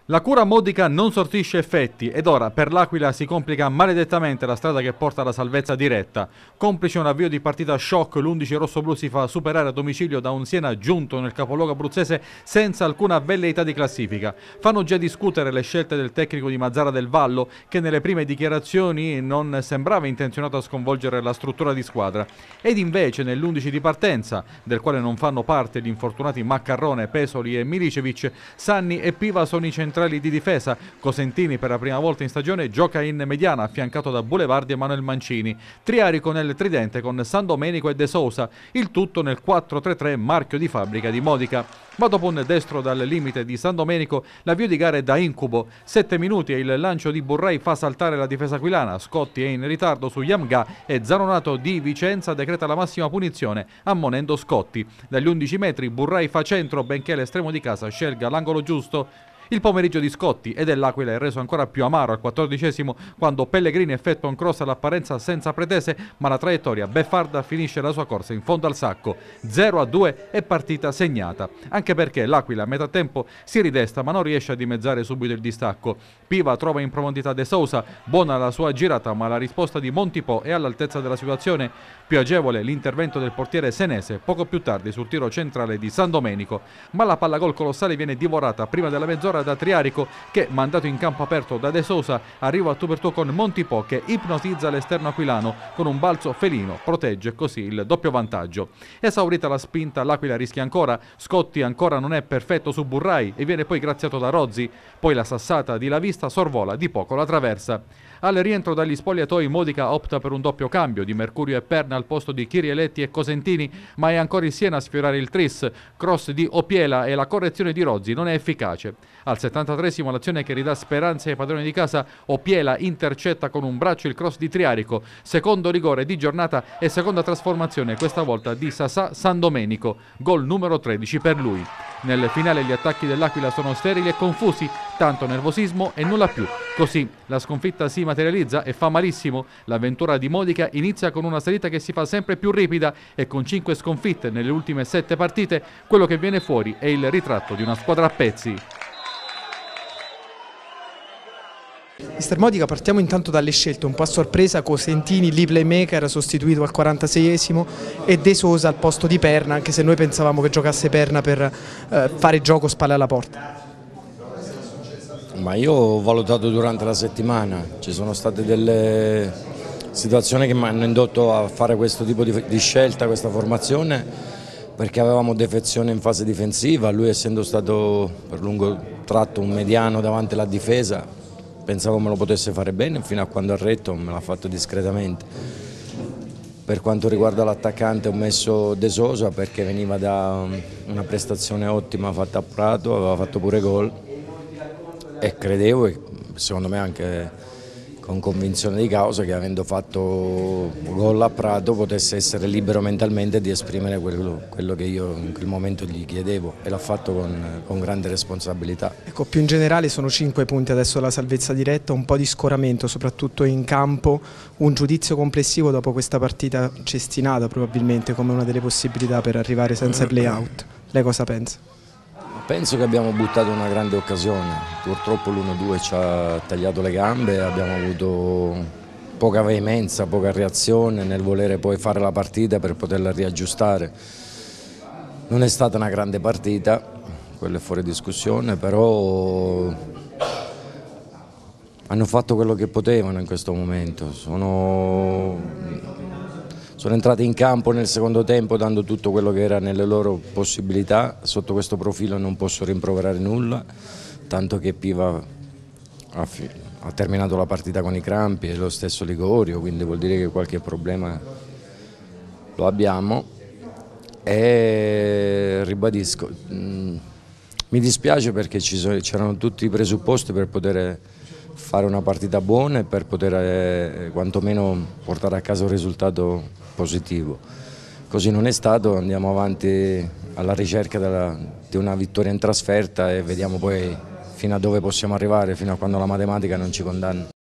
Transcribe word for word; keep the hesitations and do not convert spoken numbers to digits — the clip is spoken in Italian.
La cura modica non sortisce effetti ed ora per l'Aquila si complica maledettamente la strada che porta alla salvezza diretta. Complice un avvio di partita shock, l'undici rossoblù si fa superare a domicilio da un Siena giunto nel capoluogo abruzzese senza alcuna velleità di classifica. Fanno già discutere le scelte del tecnico di Mazzara del Vallo, che nelle prime dichiarazioni non sembrava intenzionato a sconvolgere la struttura di squadra. Ed invece nell'undici di partenza, del quale non fanno parte gli infortunati Maccarrone, Pesoli e Milicevic, Sanni e Piva sono i centrali di difesa. Cosentini per la prima volta in stagione gioca in mediana affiancato da Boulevardi e Manuel Mancini. Triarico nel tridente con San Domenico e De Sousa, il tutto nel quattro tre tre marchio di fabbrica di Modica. Ma dopo un destro dal limite di San Domenico, l'avvio di gara è da incubo. Sette minuti e il lancio di Burrai fa saltare la difesa aquilana. Scotti è in ritardo su Yamga e Zanonato di Vicenza decreta la massima punizione, ammonendo Scotti. Dagli undici metri Burrai fa centro, benché l'estremo di casa scelga l'angolo giusto. Il pomeriggio di Scotti e dell'Aquila è reso ancora più amaro al quattordicesimo quando Pellegrini effettua un cross all'apparenza senza pretese, ma la traiettoria beffarda finisce la sua corsa in fondo al sacco. zero a due è partita segnata, anche perché l'Aquila a metà tempo si ridesta ma non riesce a dimezzare subito il distacco. Piva trova in profondità De Sousa, buona la sua girata ma la risposta di Montipò è all'altezza della situazione. Più agevole l'intervento del portiere senese poco più tardi sul tiro centrale di San Domenico, ma la palla gol colossale viene divorata prima della mezz'ora da Triarico che, mandato in campo aperto da De Sousa, arriva a tu per tu con Montipò che ipnotizza l'esterno aquilano con un balzo felino, protegge così il doppio vantaggio. Esaurita la spinta, l'Aquila rischia ancora, Scotti ancora non è perfetto su Burrai e viene poi graziato da Rozzi, poi la sassata di La Vista sorvola di poco la traversa. Al rientro dagli spogliatoi Modica opta per un doppio cambio di Mercurio e Perna al posto di Chirieletti e Cosentini, ma è ancora il Siena a sfiorare il tris. Cross di Opiela e la correzione di Rozzi non è efficace. Al settantatreesimo l'azione che ridà speranze ai padroni di casa, Opiela intercetta con un braccio il cross di Triarico, secondo rigore di giornata e seconda trasformazione, questa volta di Sasà San Domenico, gol numero tredici per lui. Nel finale gli attacchi dell'Aquila sono sterili e confusi, tanto nervosismo e nulla più. Così la sconfitta si materializza e fa malissimo. L'avventura di Modica inizia con una salita che si fa sempre più ripida e con cinque sconfitte nelle ultime sette partite, quello che viene fuori è il ritratto di una squadra a pezzi. Mister Modica, partiamo intanto dalle scelte, un po' a sorpresa Cosentini, lì playmaker sostituito al quarantaseiesimo e De Sousa al posto di Perna, anche se noi pensavamo che giocasse Perna per eh, fare gioco spalle alla porta. Ma io ho valutato durante la settimana, ci sono state delle situazioni che mi hanno indotto a fare questo tipo di, di scelta, questa formazione, perché avevamo defezione in fase difensiva, lui essendo stato per lungo tratto un mediano davanti alla difesa, pensavo me lo potesse fare bene fino a quando ha retto, me l'ha fatto discretamente. Per quanto riguarda l'attaccante ho messo De Sousa perché veniva da una prestazione ottima fatta a Prato, aveva fatto pure gol e credevo, e secondo me anche con convinzione di causa, che avendo fatto gol a Prato potesse essere libero mentalmente di esprimere quello, quello che io in quel momento gli chiedevo, e l'ha fatto con, con grande responsabilità. Ecco, più in generale sono cinque punti adesso la salvezza diretta, un po' di scoramento soprattutto in campo, un giudizio complessivo dopo questa partita cestinata probabilmente come una delle possibilità per arrivare senza play-out. Lei cosa pensa? Penso che abbiamo buttato una grande occasione, purtroppo l'uno due ci ha tagliato le gambe, abbiamo avuto poca veemenza, poca reazione nel volere poi fare la partita per poterla riaggiustare. Non è stata una grande partita, quello è fuori discussione, però hanno fatto quello che potevano in questo momento. Sono... Sono entrati in campo nel secondo tempo dando tutto quello che era nelle loro possibilità, sotto questo profilo non posso rimproverare nulla, tanto che Piva ha, ha terminato la partita con i crampi e lo stesso Ligorio, quindi vuol dire che qualche problema lo abbiamo. E ribadisco, mh, mi dispiace perché c'erano tutti i presupposti per poter fare una partita buona e per poter eh, quantomeno portare a casa un risultato positivo. Così non è stato, andiamo avanti alla ricerca della, di una vittoria in trasferta e vediamo poi fino a dove possiamo arrivare, fino a quando la matematica non ci condanna.